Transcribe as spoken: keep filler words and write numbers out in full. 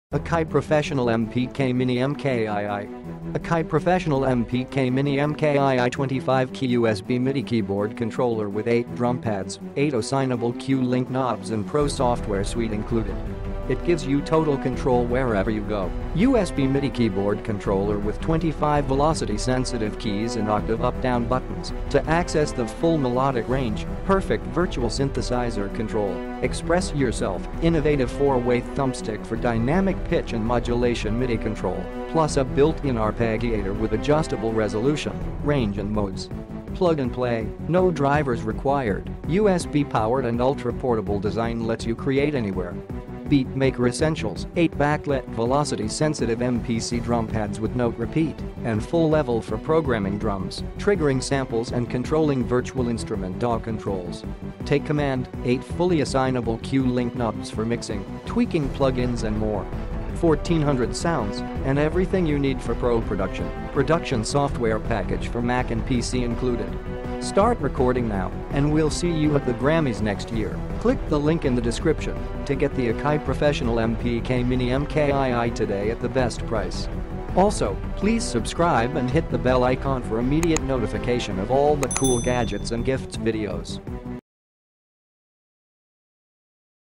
Akai Professional M P K Mini M K I I. Akai Professional M P K Mini M K I I twenty-five key U S B MIDI keyboard controller with eight drum pads, eight assignable Q-Link knobs and Pro software suite included. It gives you total control wherever you go. U S B MIDI keyboard controller with twenty-five velocity-sensitive keys and octave up-down buttons to access the full melodic range. Perfect virtual synthesizer control. Express yourself. Innovative four-way thumbstick for dynamic pitch and modulation MIDI control, plus a built-in arpeggiator with adjustable resolution, range and modes. Plug and play, no drivers required. U S B-powered and ultra-portable design lets you create anywhere. Beatmaker Essentials, eight backlit velocity-sensitive M P C drum pads with note repeat and full level for programming drums, triggering samples and controlling virtual instrument D A W controls. Take command, eight fully assignable Q-Link knobs for mixing, tweaking plugins and more. fourteen hundred sounds and everything you need for pro production. Production software package for Mac and P C included. Start recording now, and we'll see you at the Grammys next year. Click the link in the description to get the Akai Professional M P K Mini M K I I today at the best price. Also, please subscribe and hit the bell icon for immediate notification of all the cool gadgets and gifts videos.